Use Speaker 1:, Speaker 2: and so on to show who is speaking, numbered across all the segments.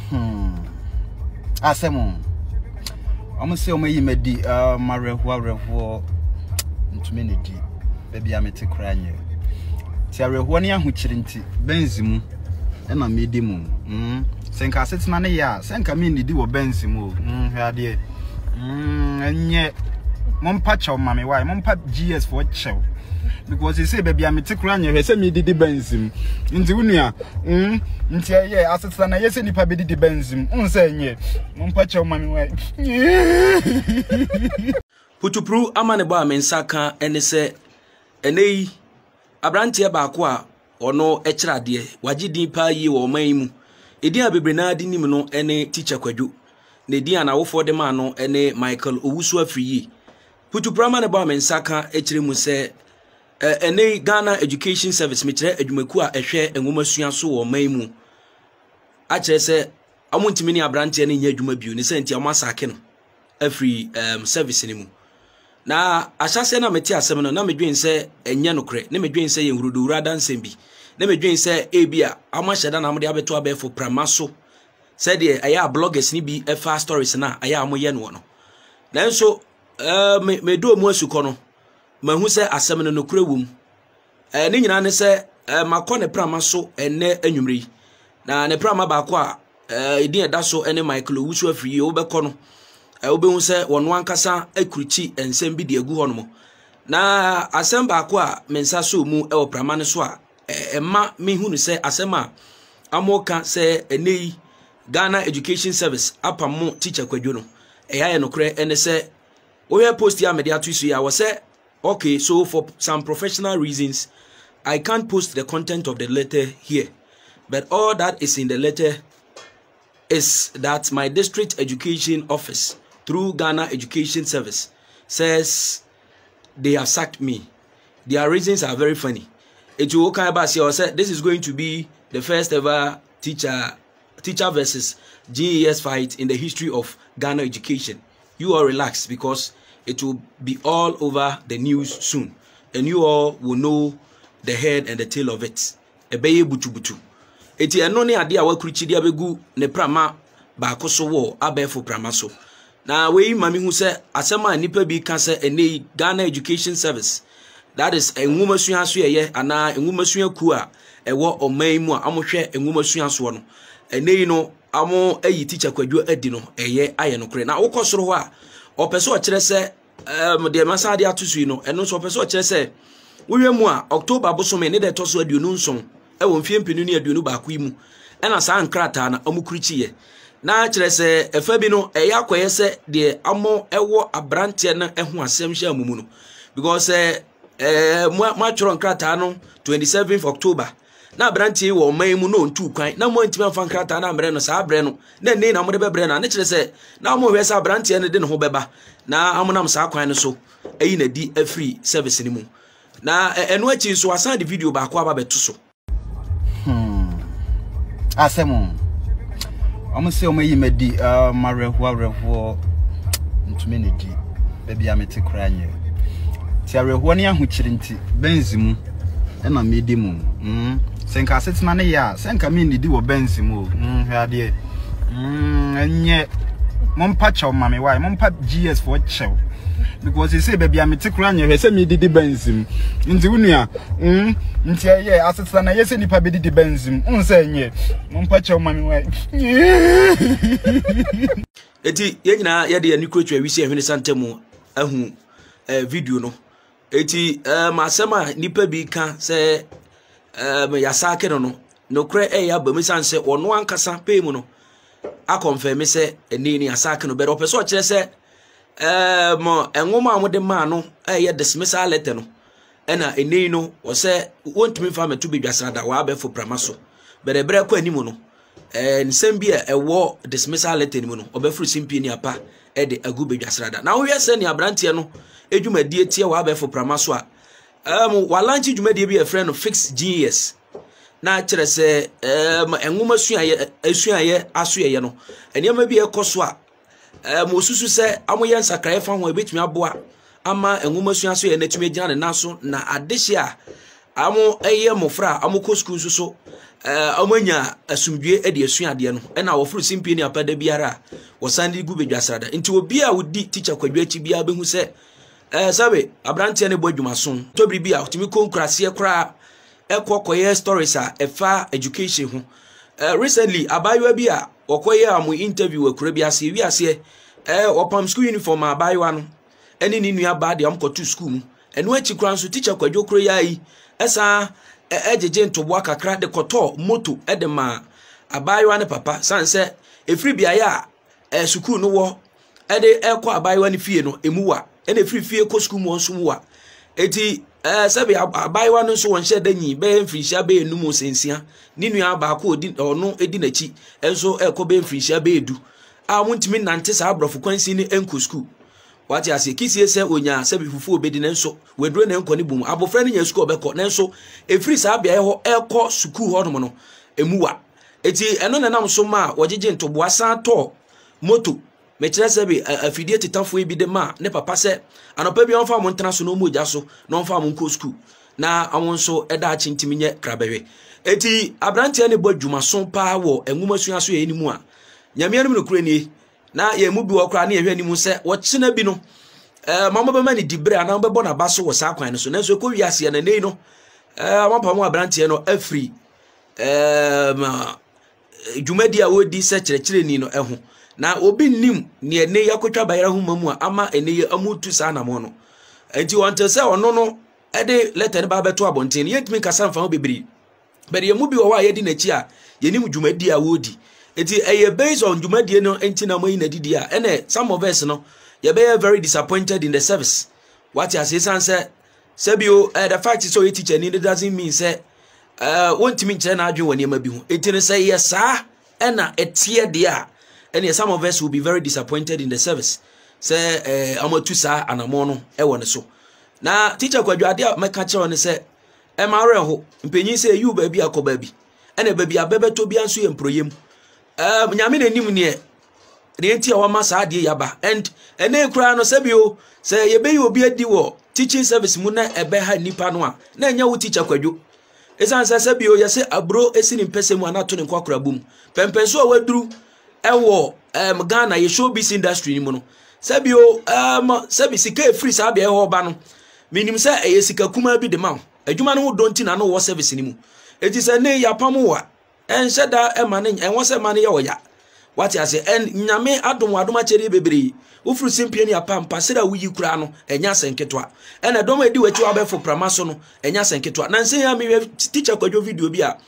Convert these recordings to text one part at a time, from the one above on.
Speaker 1: Asemo. I'm say me medi marehu ntumi di baby amete kranye. Ti arehu ne ahukyiri nti benzimu e na medi mu. Senka asetena ne ya, senka me nidi wo benzimu. Hwade. Enye mompa chaw mame why mompa GS for chaw. Because he say baby amete kranye he say me didi benzim. Nti wunua nti ye asetena na ye se nipa be didi benzim. Unse enye mompa chaw mame why.
Speaker 2: Putupru amane ba mensaka ene se enei abrantie baako a ono ekirade wagidin pa yi wo man mu edi abebre na adi nim no ene teacher Kwadwo na edi anawofo de ma no ene Michael Owusu Afriyi. Putupru amane ba mensaka ekire mu se enei Ghana Education Service mekire adwumaku a ehwe enwomasua so wo man mu a kire se amontimi ni abrantie ne nya adwuma bio ne se nti amasake no afri service ni mu na ahyase na meti asem no na medwen se enye nokre na medwen se yenhurudo urada nsem bi na medwen se ebia amahye na amde abeto abefo pramaso se de aya bloggers ni bi efa stories na aya amoye no no nanso me do mu asuko no mahu se asem no nokre wum ne nyina ne se makone pramaso enne anwumri na ne prama ba ko a edin eda so ene Michael Owusu Afriyi obekọ no obehu se wono ankasa akruchi ensem bi de agu hono na asem baako a mensa so mu e oprama ne so a emma mehunu se asem a amoka se enei Ghana Education Service apamo teacher Kwadwo no eya no kre ene se we post ya media to so ya was say okay, so for some professional reasons I can't post the content of the letter here, but all that is in the letter is that my district education office through Ghana Education Service says they have sacked me. Their reasons are very funny. It will say this is going to be the first ever teacher versus GES fight in the history of Ghana education. You all relax because it will be all over the news soon, and you all will know the head and the tail of it. Ebeye butu butu. Eti eno ne ade a wakruchi dia begu ne prama ba koso wo abefo prama so. Na we mami hu se asema nipa bi ka se ene Ghana Education Service, that is enwumasua so ye ana enwumasua ku a ewo oman mu a amohwe enwumasua so no ene no amo ayi teacher Kwadwo adi no eye aye no kure na wokosoro ho a opeso o kire se de masade atosu no eno so opeso o kire se wowe mu a October bosome ne de toso aduonu nson ewo mfie mpenu ne aduonu ba ko mu ena sa nkrata na amukrichi ye na kire se efa bi no eya koye se de amo ewo abrante na ehu asem hia mumu no because ma choro nkrata no 27th October na abrante wo man mu no ntu kwan na mo ntimi amfa nkrata na amre no sa abre no na nei na mo de bebre na ne kire se na mo hwe se abrante ne de ne ho beba na amonam sa kwan no so eyi na di free service ni mu na eno achi so asan de video ba ko aba beto so
Speaker 1: asemo I'm say me medi marehu ntumi ne di baby amete kranye. Ti arehu ne ahukyiri nti benzimu e na medi mu. Senka asetena ne ya, senka me nidi wo benzimu. Hwade. Enye mompa chaw mame why mompa GS for chaw. Because he say baby amete kranye he say me didi benzim. Nti wunua nti ye asetena na ye se nipa be didi benzim. Unse enye mompa chaw mame why.
Speaker 2: Eti ye nyina ye de ani krotwa wisi ehwene santemu ahu video no. Eti masema nipa bi ka se ya sake no kre ya bamisan se ono ankasa pe mu no a confirm se eni ni asake no be do peso kire se mo enwoma amode ma no ye dismissal letter no ena eni no wo se wontumi fa metu be dwasada wa abefo pramaso berebre kwa animu no nsem bi ewo dismissal letter ni mu no obefuru simpi ni apa de agu be dwasada na wo yese ni abrante no edwumadie tie wa abefo pramaso a walanchi dwumadie bi e friend no fix GES na kire se enwoma suaye asoye no enema bi ekoso a mo susu se amoye nsakran fa ho ebetumi aboa ama enwoma suaye na tumi gina ne naso na adehye a amo eye mofra amoko school so amanya asumdwe e de asua ade no e na wo furu simpie ni apada biara wo sande gu bedwasrada nti obi a wodi teacher kwadwa achi bia behu se sabe abrante ne bo adwumaso tobiri bia otimi konkurase kra ekokoye stories a efa education ho recently abayo bia okoye amu interview akura bia se wi ase opam school uniform abayo no ene ni nua ba de amkoto school mu eno achi kra nso teacher kwadwa kro yayi esa ejeje ntobo akakra de koto moto de ma abayo ne papa sanse efri bia ya school no wo de ekọ abayo ne fie no emuwa ene efri fie ko school mu onso muwa eti sabe abayo no so wonhye danyi be mfirihia be enum osensia ni nua ba ko odi ono edi nachi enso ekọ be mfirihia be edu a wontimi nante sa abrofo kwansi ni enko school wati ase kisie se onya sabe fufu obedi nenso wedro ne enko ni bum abofra ne nya school obekọ nenso efri sa bia ho ekọ school ho no emuwa eti eno na nam so ma wojeje ntobo asan to moto mechire sabe afidie tetafo ebi de ma ne papa se anopa bi onfa mo ntana so no moja so no onfa mo nko school na awon so eda a chintimi nye krabewe eti abrante ne bo adwuma so pa wo enwuma sua so ye ni mu a nyame anum no kure ni na ye mu bi wo kra na ye hwani mu se wo chena bi no mama be mani dibre ana be bo na ba so wo sa kwan no so nanso ko wiase na nei no amapa mu abrante no afri dwumadi a wodi se kyerɛkyerɛ ni no ɛho na obi nim ne ene yakotwa bayra hu mamu a ama ene amutu sa na mo no enti wonte se ono no ede letter ne ba beto abonten yetimi kasa mfa ho bebiri bere yemu bi wo wa yedi na chi a yenim dwumadi a wodi enti eye based on dwumadi no enti na moyi na didi a ene some of us no ye be very disappointed in the service what you say say sebio the fact is so teacher ni doesn't mean say wontimi nkyere na adwen wani ma bi hu enti ne say yes ena etie de a and some of us will be very disappointed in the service. Say, amatusa anamono, ewan so. Na teacher kwadwa ade meka on say, emare ho, mpenyin say you baby akọ baby. Ene baby abebe to bia nso emproyem. Nyame na nim ne enti a wama sa ade yaba. And ene kura no sebio, say ye be you obi adi wo teaching service mu na ebe ha nipa no a. Na nya wo teacher kwadwo. Esan sa sebio ye say abro esi ni mpese mu anato ne kwakora bum. Pempenso a waduru ewo Ghana ye showbiz industry ni mu no sabio sabi sika free sabi e ho ba no minim se e sika kuma bi de ma adwuma no do ntina no wo service ni mu eti se ne ya pamowa enhye da e ma ne enwo se ma ne ye oya wati ase en nyame adom akere bebre ufuru simpie ni apampa se da wuyi kura no enya senketwa en adom edi wachi wa be fo prama so no enya senketwa na nse ya me teacher kwadwo video bi a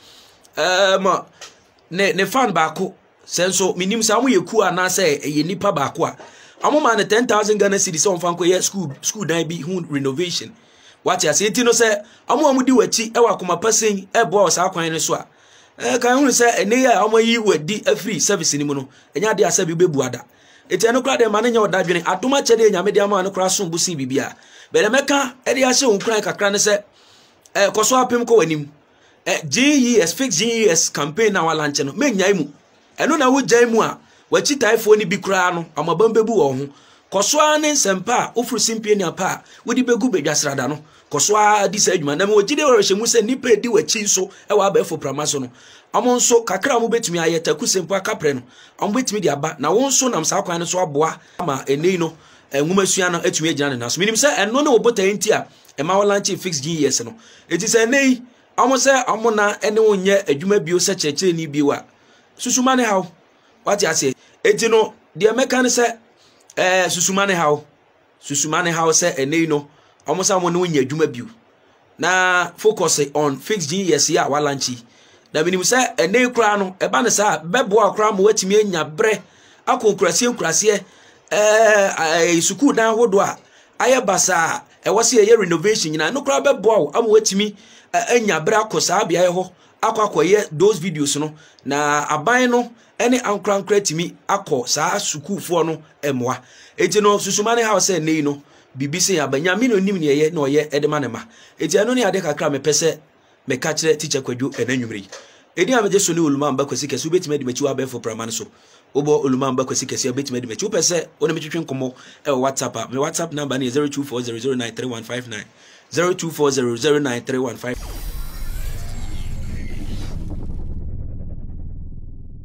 Speaker 2: ne fan ba ko senso minim sa mo yeku ana say ye nipa ba ko a amoma ne 10,000 Ghana cedis on fanko ye school dan bi hu renovation what ya say no say amu di wachi e wa koma pasen e bo sa kwan ne so a kan hu say ene ya amoyi wadi afri service ni mu no enya de asabi bebu ada eti eno kra de ma ne nya oda dwene adoma chede nyame de ama no kra so busin bibia bele meka e de ahye on kran kakra ne say koso apem ko wanim GES fix GES campaign na walanche no menya mu eno na wo gyan mu a wachi taifo ni bi kra no amabambebu wo ho koso ane sempa ofuru simpie ni apa wodi begu bedwasrada no koso a di sa adwuma na me wogide worehye mu se nipa di wachi so e wa ba efo pramaso no amo nso kakra mo betumi ayeta ku sempa kapre no amo betumi di aba na won so nam sa kwan no so aboa ama enei no enwumasua no etumi agina ne naso minim se eno na obota enti a e ma walanche fix GES no eti se enei amo se amo na ene wonye adwuma bio se kyekye ni bio a susumane how what you say eti no de meka say susumane how say ene no almost am no nya adwuma biu na focus on fix GES ya walanchi da minim say ene kra no e ba ne sa bebo akra mo watimi anya bre akonkurase school dan hodo a aye basa e wose ye renovation nyina no kra bebo am watimi anya bre akosa bia ye ho akwakoye those videos no na aban no ene ankra timi akọ saa sukufo no emwa eti no susumane house nei no bibisi ya banyame no nim ne ye na oye edema ne ma eti eno ne ade kakra me pese me ka kire teacher kwadwo enanwumri edi ameje so ne oluma mba kwesi kesi obetime de mechi wa be for praman so obo oluma mba kwesi kesi obetime de mechi pese one me twetwe nkomo e WhatsApp me WhatsApp number ne 0240093159 0240093159